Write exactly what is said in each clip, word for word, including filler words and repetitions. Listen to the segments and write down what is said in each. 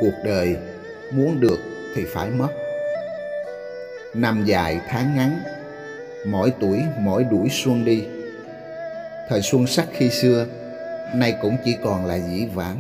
Cuộc đời muốn được thì phải mất. Năm dài tháng ngắn, mỗi tuổi mỗi đuổi xuân đi. Thời xuân sắc khi xưa, nay cũng chỉ còn là dĩ vãng.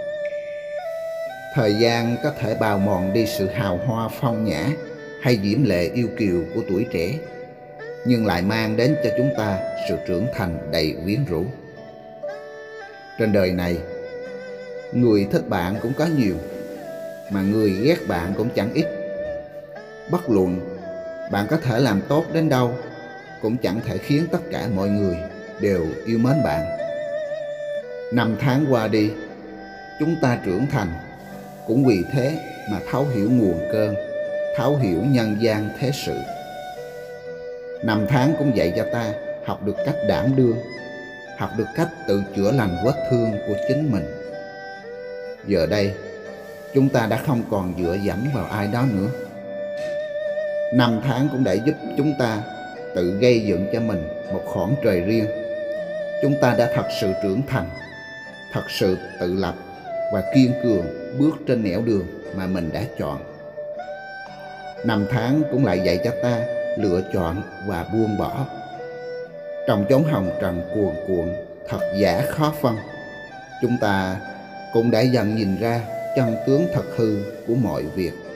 Thời gian có thể bào mòn đi sự hào hoa phong nhã hay diễm lệ yêu kiều của tuổi trẻ, nhưng lại mang đến cho chúng ta sự trưởng thành đầy quyến rũ. Trên đời này, người thích bạn cũng có nhiều, mà người ghét bạn cũng chẳng ít. Bất luận bạn có thể làm tốt đến đâu, cũng chẳng thể khiến tất cả mọi người đều yêu mến bạn. Năm tháng qua đi, chúng ta trưởng thành, cũng vì thế mà thấu hiểu nguồn cơn, thấu hiểu nhân gian thế sự. Năm tháng cũng dạy cho ta học được cách đảm đương, học được cách tự chữa lành vết thương của chính mình. Giờ đây, chúng ta đã không còn dựa dẫm vào ai đó nữa. Năm tháng cũng đã giúp chúng ta tự gây dựng cho mình một khoảng trời riêng. Chúng ta đã thật sự trưởng thành, thật sự tự lập và kiên cường bước trên nẻo đường mà mình đã chọn. Năm tháng cũng lại dạy cho ta lựa chọn và buông bỏ. Trong chốn hồng trần cuồn cuộn, thật giả khó phân, chúng ta cũng đã dần nhìn ra chân tướng thật hư của mọi việc.